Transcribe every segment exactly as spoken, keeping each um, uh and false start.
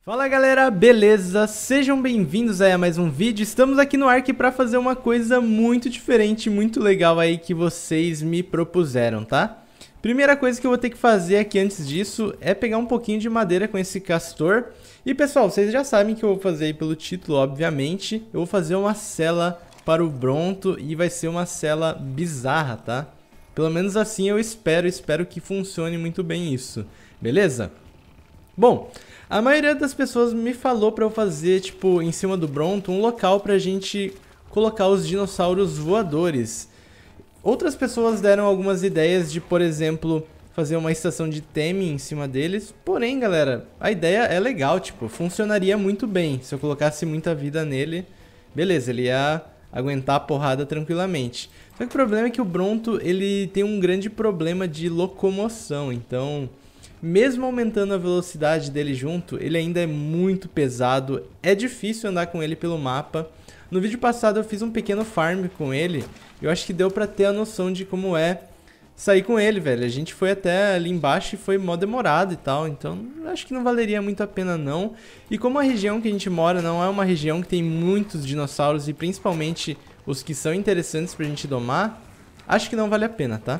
Fala galera, beleza? Sejam bem-vindos aí a mais um vídeo. Estamos aqui no Ark para fazer uma coisa muito diferente, muito legal aí que vocês me propuseram, tá? Primeira coisa que eu vou ter que fazer aqui antes disso é pegar um pouquinho de madeira com esse castor. E pessoal, vocês já sabem que eu vou fazer aí pelo título, obviamente. Eu vou fazer uma cela para o Bronto e vai ser uma cela bizarra, tá? Pelo menos assim eu espero, espero que funcione muito bem isso, beleza? Bom, a maioria das pessoas me falou pra eu fazer, tipo, em cima do Bronto, um local pra gente colocar os dinossauros voadores. Outras pessoas deram algumas ideias de, por exemplo, fazer uma estação de Temi em cima deles. Porém, galera, a ideia é legal, tipo, funcionaria muito bem. Se eu colocasse muita vida nele, beleza, ele ia aguentar a porrada tranquilamente. Só que o problema é que o Bronto, ele tem um grande problema de locomoção, então... mesmo aumentando a velocidade dele junto, ele ainda é muito pesado, é difícil andar com ele pelo mapa. No vídeo passado eu fiz um pequeno farm com ele, eu acho que deu pra ter a noção de como é sair com ele, velho. A gente foi até ali embaixo e foi mó demorado e tal, então acho que não valeria muito a pena não. E como a região que a gente mora não é uma região que tem muitos dinossauros e principalmente os que são interessantes pra gente domar, acho que não vale a pena, tá?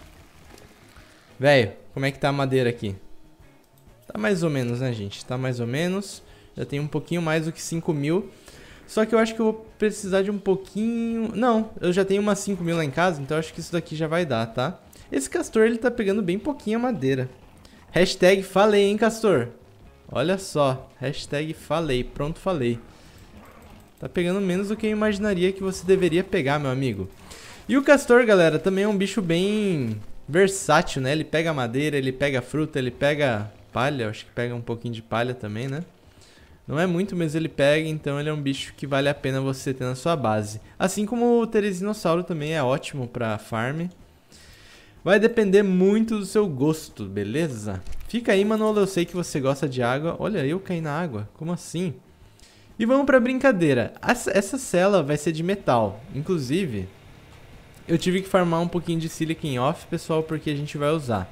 Velho, como é que tá a madeira aqui? Tá mais ou menos, né, gente? Tá mais ou menos. Já tem um pouquinho mais do que cinco mil. Só que eu acho que eu vou precisar de um pouquinho... Não, eu já tenho umas cinco mil lá em casa, então eu acho que isso daqui já vai dar, tá? Esse castor, ele tá pegando bem pouquinho a madeira. Hashtag falei, hein, castor? Olha só. Hashtag falei. Pronto, falei. Tá pegando menos do que eu imaginaria que você deveria pegar, meu amigo. E o castor, galera, também é um bicho bem... versátil, né? Ele pega madeira, ele pega fruta, ele pega palha. Acho que pega um pouquinho de palha também, né? Não é muito, mas ele pega, então ele é um bicho que vale a pena você ter na sua base. Assim como o Teresinossauro também é ótimo pra farm. Vai depender muito do seu gosto, beleza? Fica aí, Manolo, eu sei que você gosta de água. Olha, eu caí na água, como assim? E vamos pra brincadeira. Essa cela vai ser de metal, inclusive... eu tive que farmar um pouquinho de silicon off, pessoal, porque a gente vai usar.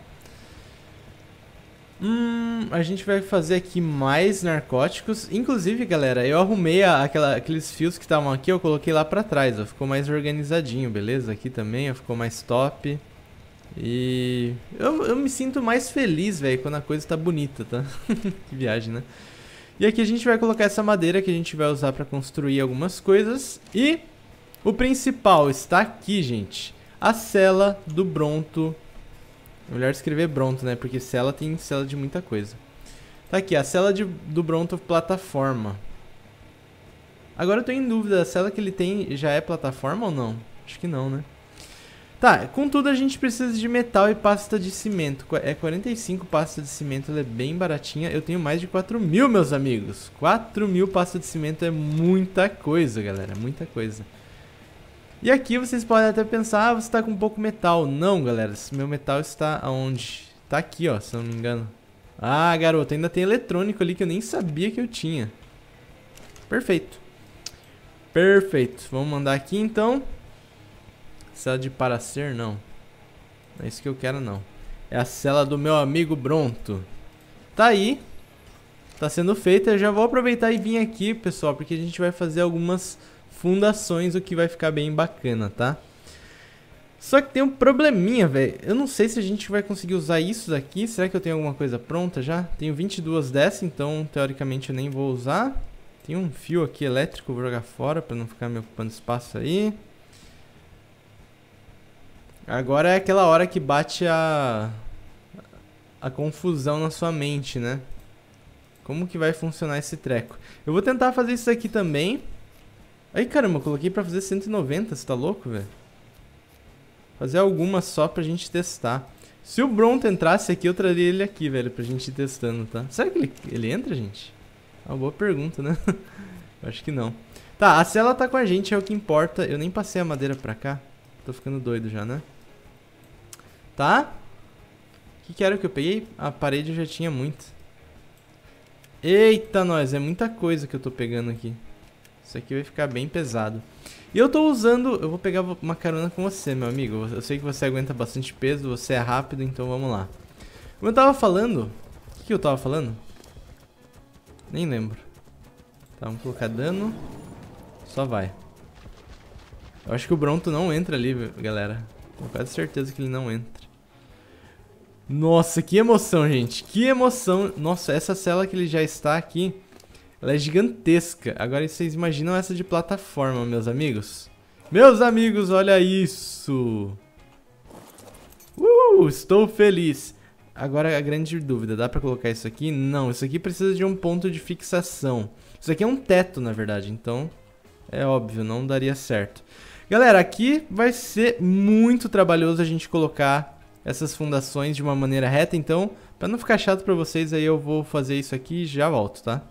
Hum, a gente vai fazer aqui mais narcóticos. Inclusive, galera, eu arrumei a, aquela, aqueles fios que estavam aqui, eu coloquei lá pra trás, ó. Ficou mais organizadinho, beleza? Aqui também, ó, ficou mais top. E eu, eu me sinto mais feliz, velho, quando a coisa tá bonita, tá? Que viagem, né? E aqui a gente vai colocar essa madeira que a gente vai usar pra construir algumas coisas. E... o principal está aqui, gente. A cela do Bronto. É melhor escrever Bronto, né? Porque cela tem cela de muita coisa. Tá aqui, a cela de, do Bronto plataforma. Agora eu tô em dúvida, a cela que ele tem já é plataforma ou não? Acho que não, né? Tá, contudo a gente precisa de metal e pasta de cimento. É quarenta e cinco pasta de cimento, ela é bem baratinha. Eu tenho mais de quatro mil, meus amigos. quatro mil pasta de cimento é muita coisa, galera. Muita coisa. E aqui vocês podem até pensar, ah, você está com pouco metal. Não, galera, meu metal está aonde? Tá aqui, ó, se não me engano. Ah, garoto, ainda tem eletrônico ali que eu nem sabia que eu tinha. Perfeito. Perfeito. Vamos mandar aqui, então. Cela de paracer, não. Não é isso que eu quero, não. É a cela do meu amigo Bronto. Tá aí. Tá sendo feita. Eu já vou aproveitar e vir aqui, pessoal, porque a gente vai fazer algumas... fundações, o que vai ficar bem bacana, tá? Só que tem um probleminha, velho. Eu não sei se a gente vai conseguir usar isso daqui. Será que eu tenho alguma coisa pronta já? Tenho vinte e duas dessa, então teoricamente eu nem vou usar. Tem um fio aqui elétrico, vou jogar fora pra não ficar me ocupando espaço aí. Agora é aquela hora que bate a... a confusão na sua mente, né? Como que vai funcionar esse treco? Eu vou tentar fazer isso aqui também. Aí, caramba, eu coloquei pra fazer cento e noventa, você tá louco, velho? Fazer algumas só pra gente testar. Se o Bronto entrasse aqui, eu traria ele aqui, velho, pra gente ir testando, tá? Será que ele, ele entra, gente? É uma boa pergunta, né? Eu acho que não. Tá, a cela tá com a gente, é o que importa. Eu nem passei a madeira pra cá. Tô ficando doido já, né? Tá? O que que era que eu peguei? A parede eu já tinha muito. Eita, nós, é muita coisa que eu tô pegando aqui. Isso aqui vai ficar bem pesado. E eu tô usando... eu vou pegar uma carona com você, meu amigo. Eu sei que você aguenta bastante peso, você é rápido, então vamos lá. Como eu tava falando... o que que eu tava falando? Nem lembro. Tá, vamos colocar dano. Só vai. Eu acho que o Bronto não entra ali, galera. Tenho quase certeza que ele não entra. Nossa, que emoção, gente. Que emoção. Nossa, essa cela que ele já está aqui, ela é gigantesca. Agora vocês imaginam essa de plataforma, meus amigos? Meus amigos, olha isso. Uh, estou feliz. Agora a grande dúvida, dá pra colocar isso aqui? Não, isso aqui precisa de um ponto de fixação. Isso aqui é um teto, na verdade, então é óbvio, não daria certo. Galera, aqui vai ser muito trabalhoso a gente colocar essas fundações de uma maneira reta, então, pra não ficar chato pra vocês, aí eu vou fazer isso aqui e já volto, tá?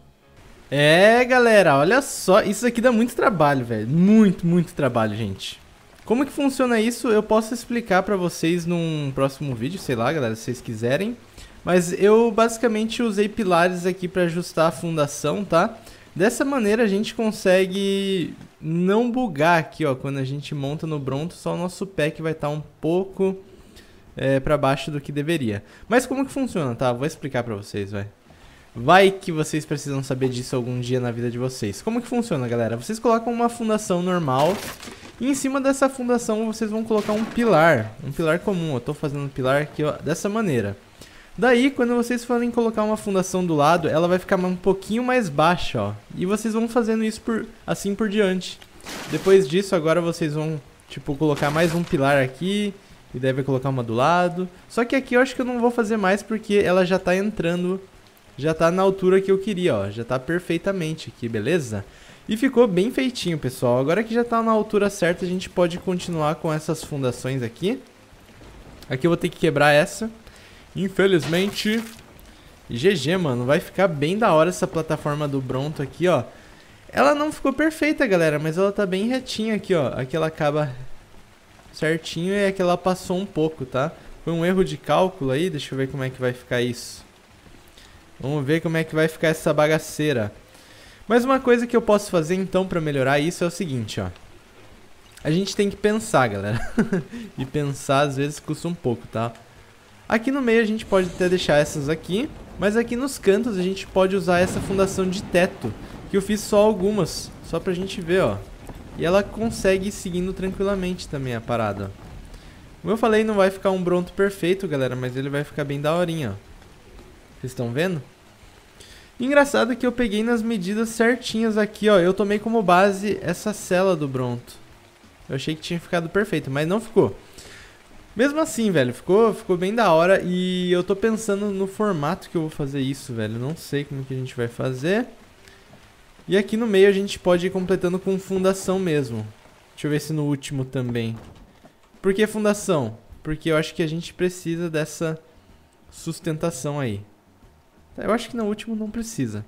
É, galera, olha só, isso aqui dá muito trabalho, velho, muito, muito trabalho, gente. Como que funciona isso, eu posso explicar pra vocês num próximo vídeo, sei lá, galera, se vocês quiserem. Mas eu basicamente usei pilares aqui pra ajustar a fundação, tá? Dessa maneira a gente consegue não bugar aqui, ó, quando a gente monta no Bronto, só o nosso pé que vai estar um pouco é, pra baixo do que deveria. Mas como que funciona, tá? Vou explicar pra vocês, vai. Vai que vocês precisam saber disso algum dia na vida de vocês. Como que funciona, galera? Vocês colocam uma fundação normal e em cima dessa fundação vocês vão colocar um pilar, um pilar comum. Eu tô fazendo um pilar aqui, ó, dessa maneira. Daí, quando vocês forem colocar uma fundação do lado, ela vai ficar um pouquinho mais baixa, ó. E vocês vão fazendo isso por, assim por diante. Depois disso, agora vocês vão, tipo, colocar mais um pilar aqui. E daí vai colocar uma do lado. Só que aqui eu acho que eu não vou fazer mais porque ela já tá entrando, já tá na altura que eu queria, ó. Já tá perfeitamente aqui, beleza? E ficou bem feitinho, pessoal. Agora que já tá na altura certa, a gente pode continuar com essas fundações aqui. Aqui eu vou ter que quebrar essa. Infelizmente. G G, mano. Vai ficar bem da hora essa plataforma do Bronto aqui, ó. Ela não ficou perfeita, galera, mas ela tá bem retinha aqui, ó. Aqui ela acaba certinho e aqui ela passou um pouco, tá? Foi um erro de cálculo aí. Deixa eu ver como é que vai ficar isso. Vamos ver como é que vai ficar essa bagaceira. Mas uma coisa que eu posso fazer então pra melhorar isso é o seguinte, ó. A gente tem que pensar, galera. E pensar às vezes custa um pouco, tá? Aqui no meio a gente pode até deixar essas aqui. Mas aqui nos cantos a gente pode usar essa fundação de teto. Que eu fiz só algumas. Só pra gente ver, ó. E ela consegue ir seguindo tranquilamente também a parada, ó. Como eu falei, não vai ficar um Bronto perfeito, galera. Mas ele vai ficar bem daorinha, ó. Vocês estão vendo? Engraçado que eu peguei nas medidas certinhas aqui, ó. Eu tomei como base essa cela do Bronto. Eu achei que tinha ficado perfeito, mas não ficou. Mesmo assim, velho, ficou, ficou bem da hora. E eu tô pensando no formato que eu vou fazer isso, velho. Não sei como que a gente vai fazer. E aqui no meio a gente pode ir completando com fundação mesmo. Deixa eu ver se no último também. Por que fundação? Porque eu acho que a gente precisa dessa sustentação aí. Eu acho que no último não precisa.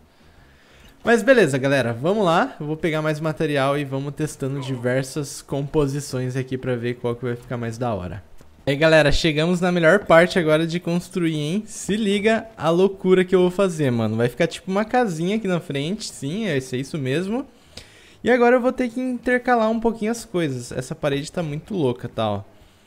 Mas beleza, galera. Vamos lá. Eu vou pegar mais material e vamos testando diversas composições aqui pra ver qual que vai ficar mais da hora. E aí, galera, chegamos na melhor parte agora de construir, hein? Se liga a loucura que eu vou fazer, mano. Vai ficar tipo uma casinha aqui na frente. Sim, é isso mesmo. E agora eu vou ter que intercalar um pouquinho as coisas. Essa parede tá muito louca, tá, ó.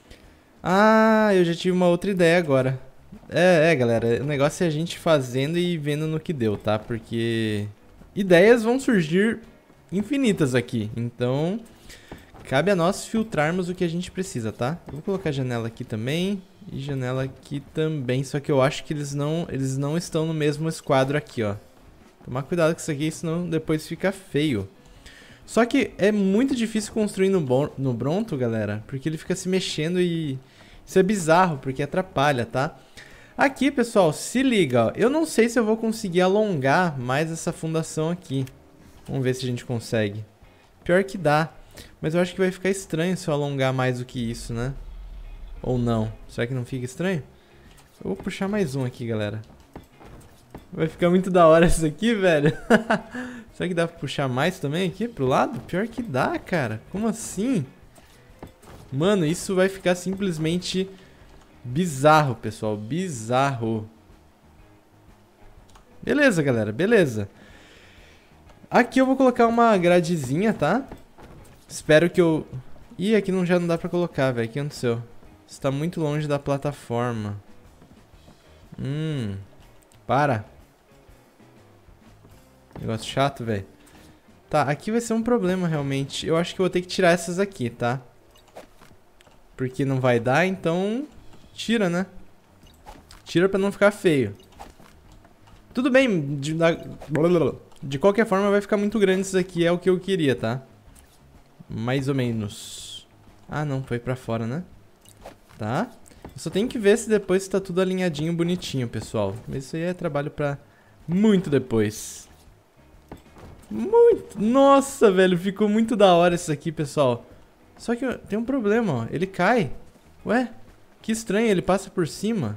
Ah, eu já tive uma outra ideia agora. É, é, galera, o negócio é a gente fazendo e vendo no que deu, tá? Porque ideias vão surgir infinitas aqui, então cabe a nós filtrarmos o que a gente precisa, tá? Eu vou colocar janela aqui também e janela aqui também, só que eu acho que eles não, eles não estão no mesmo esquadro aqui, ó. Tomar cuidado com isso aqui, senão depois fica feio. Só que é muito difícil construir no, no Bronto, galera, porque ele fica se mexendo e isso é bizarro, porque atrapalha, tá? Aqui, pessoal, se liga, ó. Eu não sei se eu vou conseguir alongar mais essa fundação aqui. Vamos ver se a gente consegue. Pior que dá. Mas eu acho que vai ficar estranho se eu alongar mais do que isso, né? Ou não. Será que não fica estranho? Eu vou puxar mais um aqui, galera. Vai ficar muito da hora isso aqui, velho. Será que dá pra puxar mais também aqui pro lado? Pior que dá, cara. Como assim? Mano, isso vai ficar simplesmente bizarro, pessoal. Bizarro. Beleza, galera. Beleza. Aqui eu vou colocar uma gradezinha, tá? Espero que eu... Ih, aqui não, já não dá pra colocar, velho. O que aconteceu? Está muito longe da plataforma. Hum. Para. Negócio chato, velho. Tá, aqui vai ser um problema, realmente. Eu acho que eu vou ter que tirar essas aqui, tá? Porque não vai dar, então... Tira, né? Tira pra não ficar feio. Tudo bem, de, de qualquer forma vai ficar muito grande isso aqui, é o que eu queria, tá? Mais ou menos. Ah, não, foi pra fora, né? Tá. Eu só tenho que ver se depois tá tudo alinhadinho, bonitinho, pessoal. Mas isso aí é trabalho pra muito depois. Muito. Nossa, velho, ficou muito da hora isso aqui, pessoal. Só que tem um problema, ó. Ele cai. Ué, que estranho, ele passa por cima.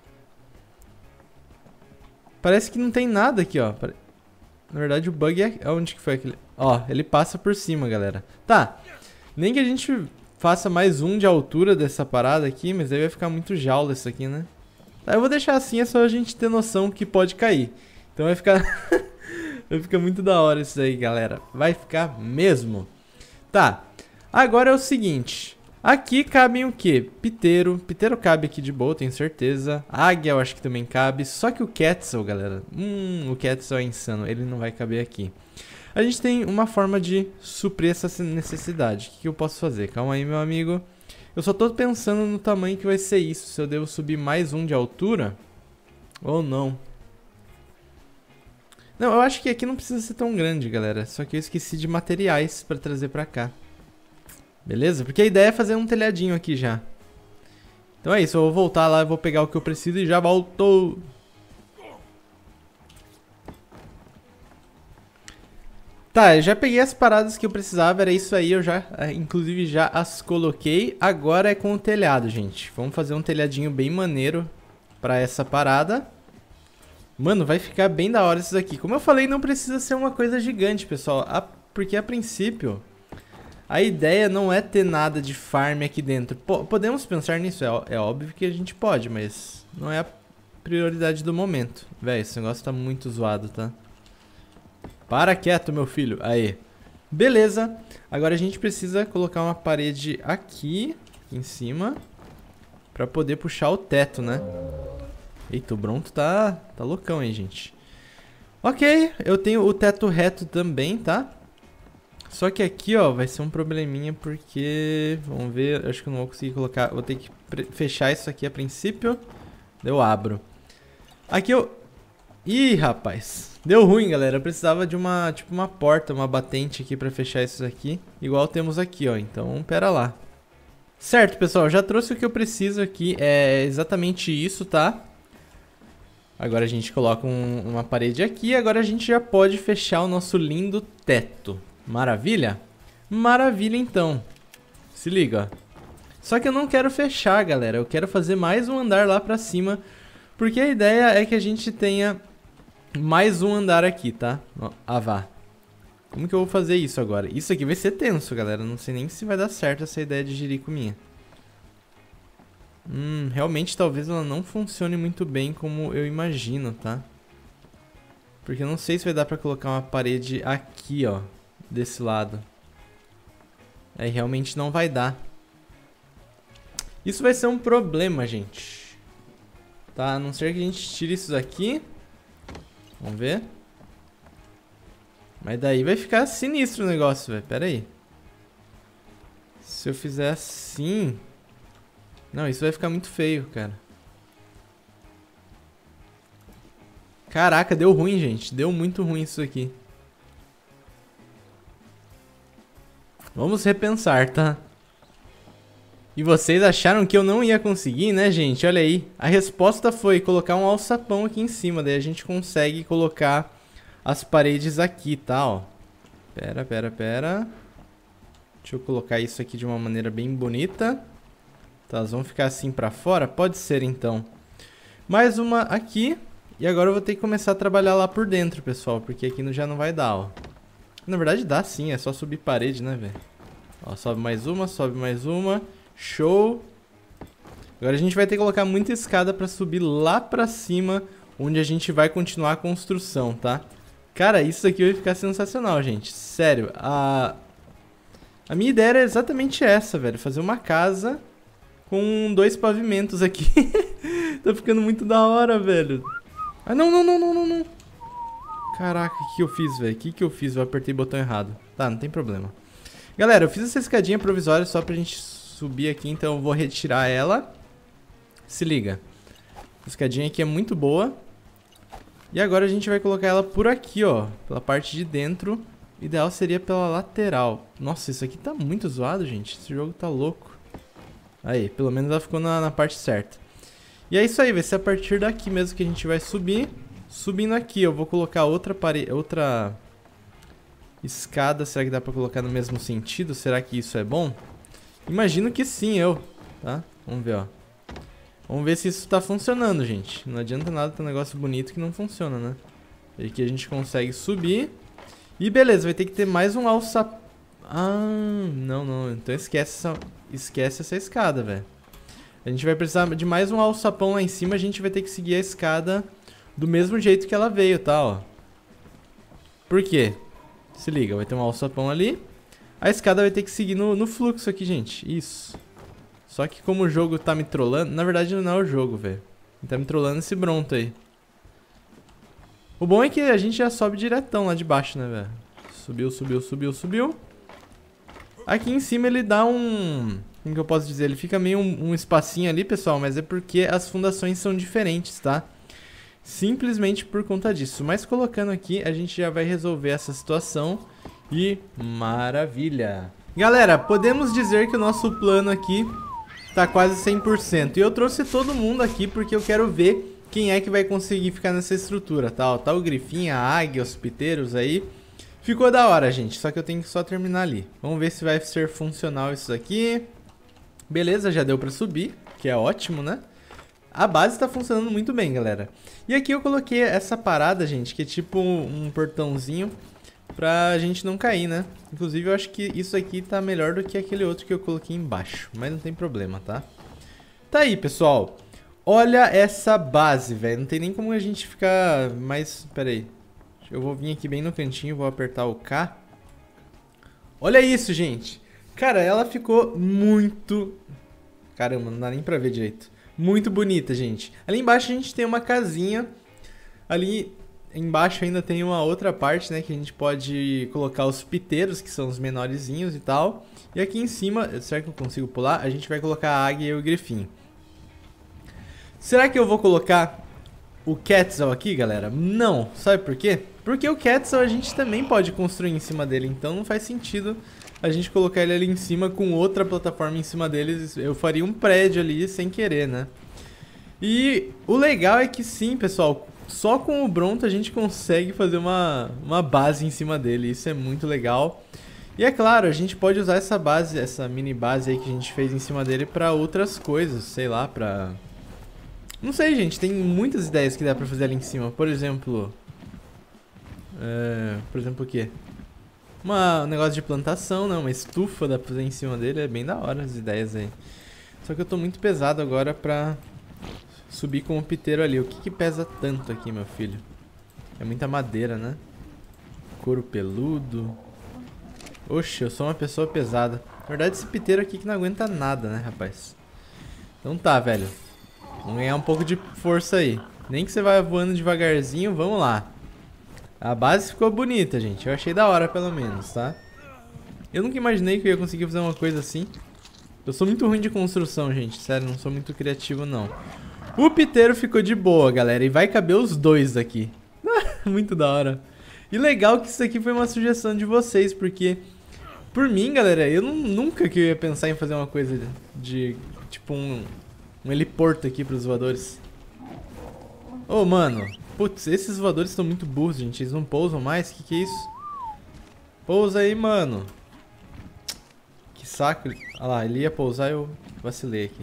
Parece que não tem nada aqui, ó. Na verdade, o bug é... Onde que foi aquele... Ó, ele passa por cima, galera. Tá. Nem que a gente faça mais um de altura dessa parada aqui, mas aí vai ficar muito jaula isso aqui, né? Tá, eu vou deixar assim, é só a gente ter noção que pode cair. Então vai ficar... vai ficar muito da hora isso aí, galera. Vai ficar mesmo. Tá. Agora é o seguinte... Aqui cabem o quê? Piteiro. Piteiro cabe aqui de boa, tenho certeza. Águia eu acho que também cabe. Só que o Quetzal, galera... Hum, o Quetzal é insano. Ele não vai caber aqui. A gente tem uma forma de suprir essa necessidade. O que, que eu posso fazer? Calma aí, meu amigo. Eu só tô pensando no tamanho que vai ser isso. Se eu devo subir mais um de altura ou não. Não, eu acho que aqui não precisa ser tão grande, galera. Só que eu esqueci de materiais pra trazer pra cá. Beleza? Porque a ideia é fazer um telhadinho aqui já. Então é isso, eu vou voltar lá, eu vou pegar o que eu preciso e já voltou. Tá, eu já peguei as paradas que eu precisava, era isso aí, eu já, inclusive já as coloquei. Agora é com o telhado, gente. Vamos fazer um telhadinho bem maneiro pra essa parada. Mano, vai ficar bem da hora isso daqui. Como eu falei, não precisa ser uma coisa gigante, pessoal. A, porque a princípio... A ideia não é ter nada de farm aqui dentro. P podemos pensar nisso, é, é óbvio que a gente pode, mas não é a prioridade do momento. Véi, esse negócio tá muito zoado, tá? Para quieto, meu filho. Aí. Beleza. Agora a gente precisa colocar uma parede aqui, aqui em cima, pra poder puxar o teto, né? Eita, o Bronto tá, tá loucão aí, gente. Ok, eu tenho o teto reto também, tá? Só que aqui, ó, vai ser um probleminha porque... Vamos ver, acho que eu não vou conseguir colocar... Vou ter que fechar isso aqui a princípio. Eu abro. Aqui eu... Ih, rapaz. Deu ruim, galera. Eu precisava de uma, tipo, uma porta, uma batente aqui pra fechar isso aqui. Igual temos aqui, ó. Então, pera lá. Certo, pessoal. Já trouxe o que eu preciso aqui. É exatamente isso, tá? Agora a gente coloca um, uma parede aqui. Agora a gente já pode fechar o nosso lindo teto. Maravilha? Maravilha, então. Se liga, ó. Só que eu não quero fechar, galera. Eu quero fazer mais um andar lá pra cima. Porque a ideia é que a gente tenha mais um andar aqui, tá? Ah, vá. Como que eu vou fazer isso agora? Isso aqui vai ser tenso, galera. Não sei nem se vai dar certo essa ideia de jirico minha. Hum, realmente talvez ela não funcione muito bem como eu imagino, tá? Porque eu não sei se vai dar pra colocar uma parede aqui, ó. Desse lado. Aí realmente não vai dar. Isso vai ser um problema, gente. Tá, a não ser que a gente tire isso daqui. Vamos ver. Mas daí vai ficar sinistro o negócio, velho. Pera aí. Se eu fizer assim... Não, isso vai ficar muito feio, cara. Caraca, deu ruim, gente. Deu muito ruim isso aqui. Vamos repensar, tá? E vocês acharam que eu não ia conseguir, né, gente? Olha aí. A resposta foi colocar um alçapão aqui em cima. Daí a gente consegue colocar as paredes aqui, tá? Ó. Pera, pera, pera. Deixa eu colocar isso aqui de uma maneira bem bonita. Tá, elas vão ficar assim pra fora? Pode ser, então. Mais uma aqui. E agora eu vou ter que começar a trabalhar lá por dentro, pessoal. Porque aqui já não vai dar, ó. Na verdade dá sim, é só subir parede, né, velho? Ó, sobe mais uma, sobe mais uma. Show! Agora a gente vai ter que colocar muita escada pra subir lá pra cima, onde a gente vai continuar a construção, tá? Cara, isso aqui vai ficar sensacional, gente. Sério, a... A minha ideia era exatamente essa, velho. Fazer uma casa com dois pavimentos aqui. Tá ficando muito da hora, velho. Ah, não, não, não, não, não, não. Caraca, o que, que eu fiz, velho? O que, que eu fiz? Eu apertei o botão errado. Tá, não tem problema. Galera, eu fiz essa escadinha provisória só pra gente subir aqui, então eu vou retirar ela. Se liga. A escadinha aqui é muito boa. E agora a gente vai colocar ela por aqui, ó. Pela parte de dentro. O ideal seria pela lateral. Nossa, isso aqui tá muito zoado, gente. Esse jogo tá louco. Aí, pelo menos ela ficou na, na parte certa. E é isso aí, vai ser a partir daqui mesmo que a gente vai subir. Subindo aqui, eu vou colocar outra parede, outra escada. Será que dá pra colocar no mesmo sentido? Será que isso é bom? Imagino que sim, eu. Tá? Vamos ver, ó. Vamos ver se isso tá funcionando, gente. Não adianta nada ter um negócio bonito que não funciona, né? E aqui a gente consegue subir. E beleza, vai ter que ter mais um alçapão. Ah, não, não. Então esquece essa, esquece essa escada, velho. A gente vai precisar de mais um alçapão lá em cima. A gente vai ter que seguir a escada do mesmo jeito que ela veio, tá, ó. Por quê? Se liga, vai ter um alçapão ali. A escada vai ter que seguir no, no fluxo aqui, gente. Isso. Só que como o jogo tá me trollando... Na verdade não é o jogo, velho. Ele tá me trollando esse Bronto aí. O bom é que a gente já sobe diretão lá de baixo, né, velho? Subiu, subiu, subiu, subiu. Aqui em cima ele dá um... Como que eu posso dizer? Ele fica meio um, um espacinho ali, pessoal. Mas é porque as fundações são diferentes, tá? Simplesmente por conta disso. Mas colocando aqui, a gente já vai resolver essa situação. E maravilha! Galera, podemos dizer que o nosso plano aqui tá quase cem por cento. E eu trouxe todo mundo aqui porque eu quero ver quem é que vai conseguir ficar nessa estrutura, tá? Ó, tá o Grifinho, a Águia, os Piteiros aí. Ficou da hora, gente. Só que eu tenho que só terminar ali. Vamos ver se vai ser funcional isso aqui. Beleza, já deu pra subir, que é ótimo, né? A base tá funcionando muito bem, galera. E aqui eu coloquei essa parada, gente, que é tipo um portãozinho pra gente não cair, né? Inclusive eu acho que isso aqui tá melhor do que aquele outro que eu coloquei embaixo. Mas não tem problema, tá? Tá aí, pessoal. Olha essa base, velho. Não tem nem como a gente ficar mais... Pera aí. Eu vou vir aqui bem no cantinho, vou apertar o K. Olha isso, gente. Cara, ela ficou muito... Caramba, não dá nem pra ver direito. Muito bonita, gente. Ali embaixo a gente tem uma casinha. Ali embaixo ainda tem uma outra parte, né? Que a gente pode colocar os piteiros, que são os menorzinhos e tal. E aqui em cima, será que eu consigo pular? A gente vai colocar a águia e o grifinho. Será que eu vou colocar o Quetzal aqui, galera? Não. Sabe por quê? Porque o Quetzal a gente também pode construir em cima dele. Então não faz sentido a gente colocar ele ali em cima com outra plataforma em cima deles. Eu faria um prédio ali sem querer, né? E o legal é que sim, pessoal, só com o Bronto a gente consegue fazer uma, uma base em cima dele. Isso é muito legal. E é claro, a gente pode usar essa base, essa mini base aí que a gente fez em cima dele pra outras coisas. Sei lá, pra... Não sei, gente, tem muitas ideias que dá pra fazer ali em cima. Por exemplo... É... Por exemplo o quê? Uma, um negócio de plantação, né? Uma estufa dá pra fazer em cima dele. É bem da hora as ideias aí. Só que eu tô muito pesado agora pra subir com o piteiro ali. O que que pesa tanto aqui, meu filho? É muita madeira, né? Couro peludo. Oxe, eu sou uma pessoa pesada. Na verdade, esse piteiro aqui que não aguenta nada, né, rapaz? Então tá, velho. Vamos ganhar um pouco de força aí. Nem que você vai voando devagarzinho, vamos lá. A base ficou bonita, gente. Eu achei da hora, pelo menos, tá? Eu nunca imaginei que eu ia conseguir fazer uma coisa assim. Eu sou muito ruim de construção, gente. Sério, não sou muito criativo, não. O piteiro ficou de boa, galera. E vai caber os dois aqui. Muito da hora. E legal que isso aqui foi uma sugestão de vocês, porque... Por mim, galera, eu não, nunca que eu ia pensar em fazer uma coisa de... de tipo um... Um heliporto aqui pros voadores. Ô, oh, mano. Putz, esses voadores estão muito burros, gente. Eles não pousam mais? Que que é isso? Pousa aí, mano. Que saco. Olha lá, ele ia pousar e eu vacilei aqui.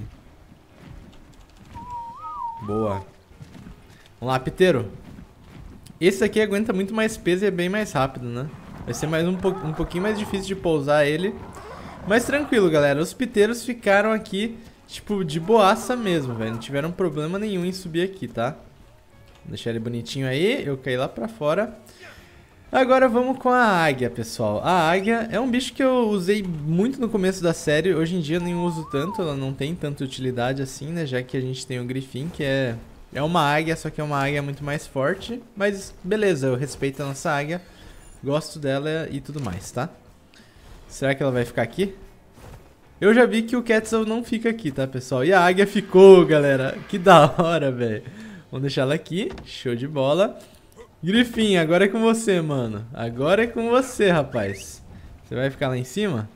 Boa. Vamos lá, piteiro. Esse aqui aguenta muito mais peso e é bem mais rápido, né? Vai ser mais um, po um pouquinho mais difícil de pousar ele. Mas tranquilo, galera. Os piteiros ficaram aqui... Tipo, de boaça mesmo, velho. Não tiveram problema nenhum em subir aqui, tá? Vou deixar ele bonitinho aí. Eu caí lá pra fora. Agora vamos com a águia, pessoal. A águia é um bicho que eu usei muito no começo da série. Hoje em dia eu nem uso tanto. Ela não tem tanta utilidade assim, né? Já que a gente tem o Grifinho, que é É uma águia, só que é uma águia muito mais forte. Mas beleza, eu respeito a nossa águia. Gosto dela e tudo mais, tá? Será que ela vai ficar aqui? Eu já vi que o Quetzal não fica aqui, tá, pessoal? E a águia ficou, galera. Que da hora, velho. Vamos deixar ela aqui. Show de bola. Grifinho, agora é com você, mano. Agora é com você, rapaz. Você vai ficar lá em cima?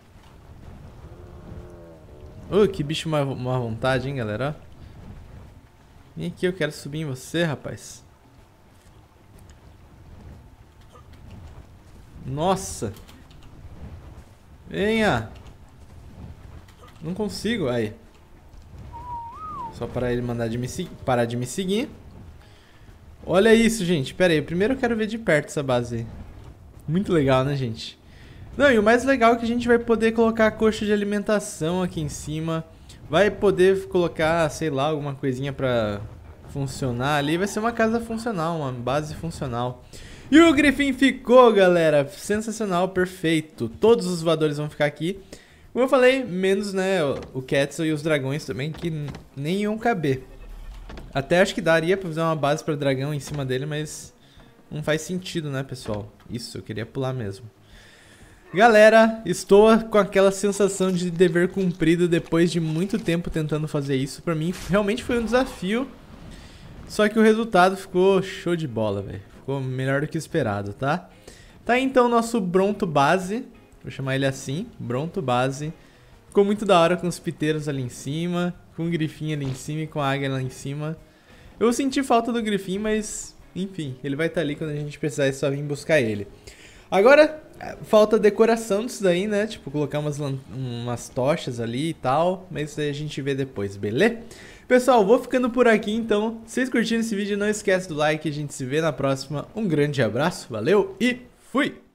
Uh, que bicho má, má vontade, hein, galera? Vem aqui, eu quero subir em você, rapaz. Nossa. Venha. Não consigo, aí. Só para ele mandar de me parar de me seguir. Olha isso, gente. Pera aí, primeiro eu quero ver de perto essa base aí. Muito legal, né, gente? Não, e o mais legal é que a gente vai poder colocar a coxa de alimentação aqui em cima. Vai poder colocar, sei lá, alguma coisinha pra funcionar ali. Vai ser uma casa funcional, uma base funcional. E o Griffin ficou, galera. Sensacional, perfeito. Todos os voadores vão ficar aqui. Como eu falei, menos, né, o Quetzal e os dragões também, que nem iam caber. Até acho que daria pra fazer uma base pra dragão em cima dele, mas não faz sentido, né, pessoal? Isso, eu queria pular mesmo. Galera, estou com aquela sensação de dever cumprido depois de muito tempo tentando fazer isso. Pra mim, realmente foi um desafio. Só que o resultado ficou show de bola, velho. Ficou melhor do que esperado, tá? Tá aí, então, o nosso Bronto base. Vou chamar ele assim, Bronto base. Ficou muito da hora com os piteiros ali em cima, com o Grifinho ali em cima e com a águia lá em cima. Eu senti falta do Grifinho, mas, enfim, ele vai estar ali quando a gente precisar, é só vir buscar ele. Agora, falta decoração disso daí, né? Tipo, colocar umas, umas tochas ali e tal, mas isso aí a gente vê depois, beleza? Pessoal, vou ficando por aqui, então. Se vocês curtiram esse vídeo, não esquece do like, a gente se vê na próxima. Um grande abraço, valeu e fui!